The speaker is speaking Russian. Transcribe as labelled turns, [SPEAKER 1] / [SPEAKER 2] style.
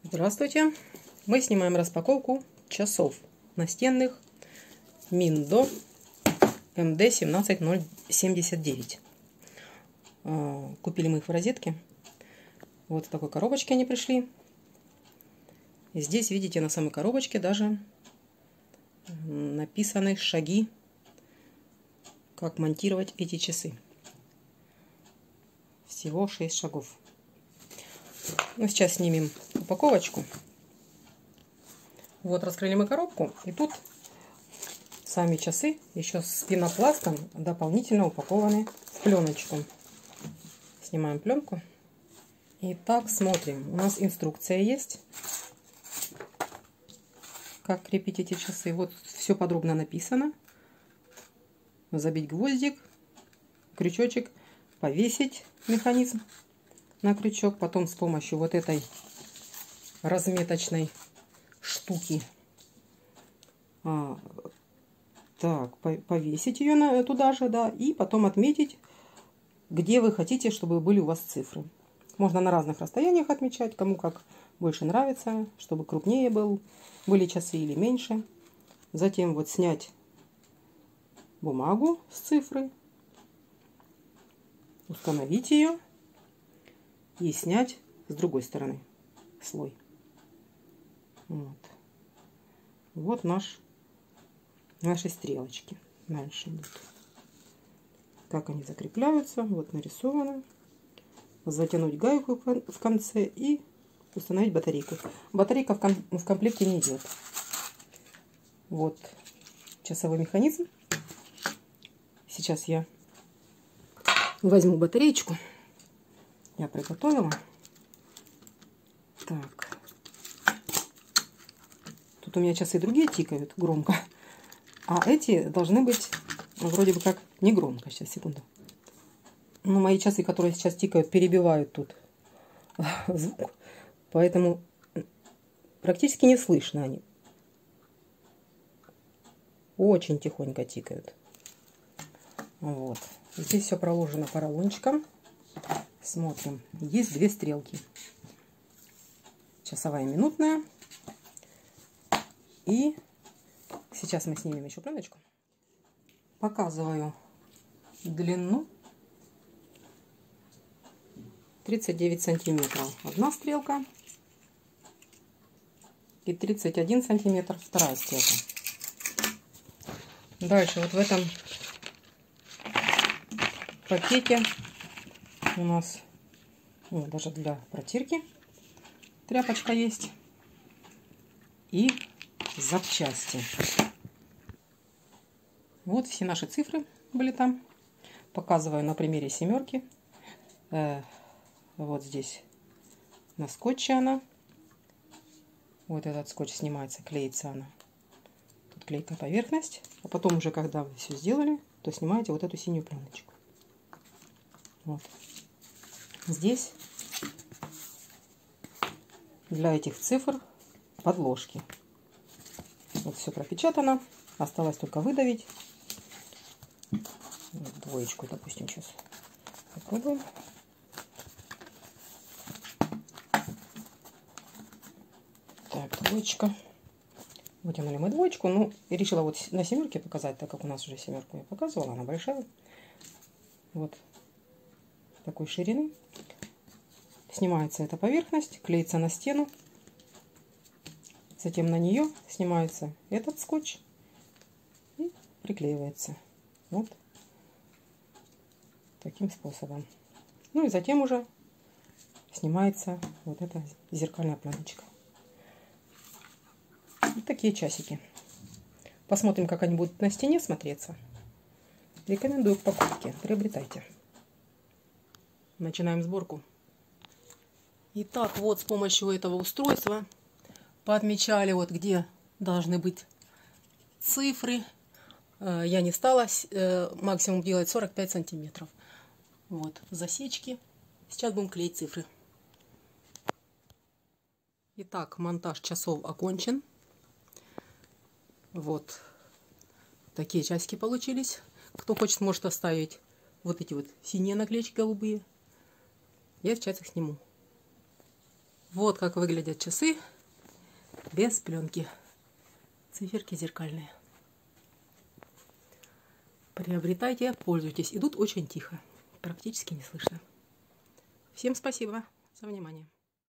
[SPEAKER 1] Здравствуйте! Мы снимаем распаковку часов настенных Миндо МД 17079. Купили мы их в розетке. Вот в такой коробочке они пришли. И здесь, видите, на самой коробочке даже написаны шаги, как монтировать эти часы. Всего 6 шагов. Ну, сейчас снимем упаковочку. Вот, раскрыли мы коробку, и тут сами часы еще с пенопластом дополнительно упакованы в пленочку. Снимаем пленку. Итак, смотрим. У нас инструкция есть, как крепить эти часы. Вот все подробно написано. Забить гвоздик, крючочек, повесить механизм на крючок, потом с помощью вот этой разметочной штуки повесить ее туда же, да, и потом отметить, где вы хотите, чтобы были у вас цифры. Можно на разных расстояниях отмечать, кому как больше нравится, чтобы крупнее были часы или меньше. Затем вот снять бумагу с цифры, установить ее и снять с другой стороны слой. Вот наши стрелочки дальше идут. Как они закрепляются, вот нарисовано. Затянуть гайку в конце и установить батарейку. Батарейка в комплекте не идет. Вот часовой механизм. Сейчас я возьму батареечку. Я приготовила. Так. Тут у меня часы другие тикают громко. А эти должны быть вроде бы как не громко. Сейчас, секунду. Но мои часы, которые сейчас тикают, перебивают тут звук. Поэтому практически не слышно они. Очень тихонько тикают. Вот. Здесь все проложено поролончиком. Смотрим. Есть две стрелки. Часовая и минутная. И сейчас мы снимем еще пленочку. Показываю длину. 39 сантиметров одна стрелка. И 31 сантиметр вторая стрелка. Дальше вот в этом пакете у нас даже для протирки тряпочка есть и запчасти. Вот все наши цифры были там. Показываю на примере семерки. Вот здесь на скотче она. Вот этот скотч снимается, клеится она. Тут клейкая поверхность. А потом уже, когда вы все сделали, то снимаете вот эту синюю пленочку. Вот. Здесь для этих цифр подложки. Вот все пропечатано. Осталось только выдавить. Вот двоечку, допустим, сейчас попробуем. Так, двоечка. Вытянули мы двоечку. Ну, и решила вот на семерке показать, так как у нас уже семерку я показывала. Она большая. Вот такой ширины. Снимается эта поверхность, клеится на стену. Затем на нее снимается этот скотч и приклеивается. Вот таким способом. Ну и затем уже снимается вот эта зеркальная пленочка. Вот такие часики. Посмотрим, как они будут на стене смотреться. Рекомендую к покупке. Приобретайте. Начинаем сборку. Итак, вот с помощью этого устройства поотмечали, вот где должны быть цифры. Я не стала максимум делать 45 сантиметров. Вот засечки. Сейчас будем клеить цифры. Итак, монтаж часов окончен. Вот такие часики получились. Кто хочет, может оставить вот эти вот синие наклеечки голубые. Я сейчас их сниму. Вот как выглядят часы без пленки. Циферки зеркальные. Приобретайте, пользуйтесь. Идут очень тихо. Практически не слышно. Всем спасибо за внимание.